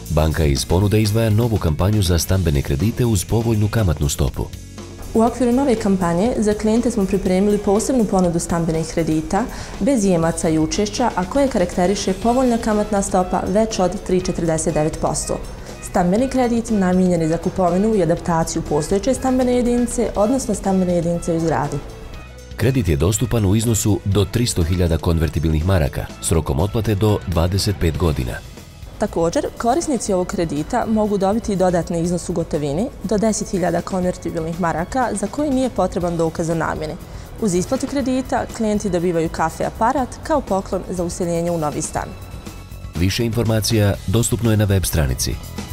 Banka iz ponude izdvaja novu kampanju za stambene kredite uz povoljnu kamatnu stopu. U okviru nove kampanje za klijente smo pripremili posebnu ponudu stambenih kredita bez jemaca i učešća, a koje karakteriše povoljna kamatna stopa već od 3,49%. Stambeni kredit namijenjen je za kupovinu i adaptaciju postojeće stambene jedinice, odnosno stambene jedinice u izgradnji. Kredit je dostupan u iznosu do 300.000 konvertibilnih maraka s rokom otplate do 25 godina. Također, korisnici ovog kredita mogu dobiti dodatni iznos u gotovini do 10.000 konvertibilnih maraka za koji nije potreban dokaz o namjeni. Uz isplatu kredita, klijenti dobivaju kafe aparat kao poklon za useljenje u novi stan. Više informacija dostupno je na web stranici